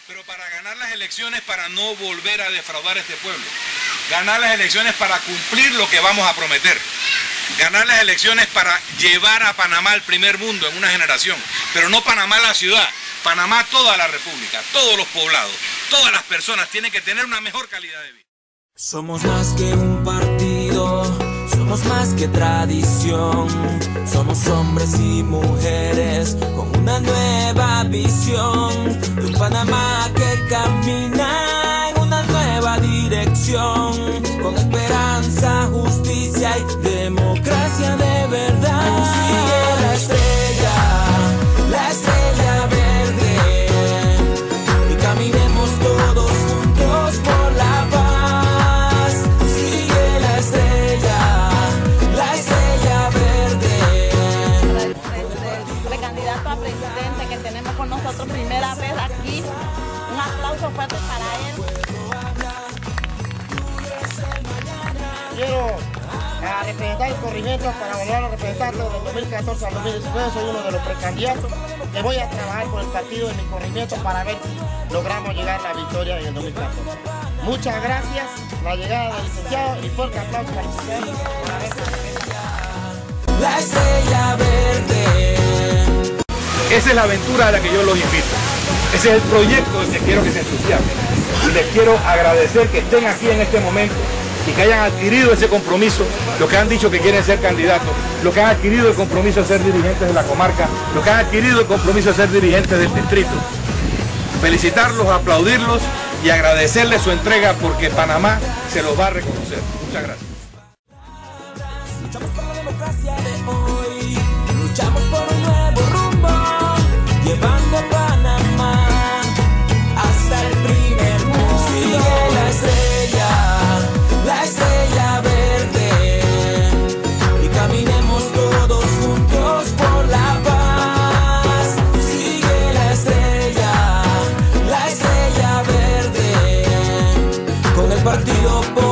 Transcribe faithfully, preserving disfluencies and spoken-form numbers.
pero para ganar las elecciones, para no volver a defraudar a este pueblo. Ganar las elecciones para cumplir lo que vamos a prometer. Ganar las elecciones para llevar a Panamá al primer mundo en una generación, pero no Panamá la ciudad, Panamá toda la república, todos los poblados, todas las personas tienen que tener una mejor calidad de vida. Somos más que un partido, somos más que tradición, somos hombres y mujeres con una nueva visión, de un Panamá que camina en una nueva dirección, con esperanza, justicia y democracia de verdad. Sigue la estrella, la estrella verde, y caminemos todos juntos por la paz. Sigue la estrella, la estrella verde. El precandidato a presidente que tenemos con nosotros primera vez aquí, un aplauso fuerte para él. Quiero a representar el corregimiento para volver a representar del dos mil catorce al dos mil diecinueve. Soy uno de los precandidatos que voy a trabajar por el partido de mi corregimiento para ver si logramos llegar a la victoria en el dos mil catorce. Muchas gracias, la llegada del licenciado y fuerte aplauso para el licenciado. La estrella verde. Esa es la aventura a la que yo los invito. Ese es el proyecto del que quiero que se entusiasmen. Y les quiero agradecer que estén aquí en este momento y que hayan adquirido ese compromiso, los que han dicho que quieren ser candidatos, los que han adquirido el compromiso de ser dirigentes de la comarca, los que han adquirido el compromiso de ser dirigentes del distrito. Felicitarlos, aplaudirlos y agradecerles su entrega porque Panamá se los va a reconocer. Muchas gracias. Luchamos por la democracia de hoy, luchamos por un nuevo rumbo, llevando a Panamá hasta el primer mundo. Sigue la estrella, la estrella verde, y caminemos todos juntos por la paz. Sigue la estrella, la estrella verde, con el partido por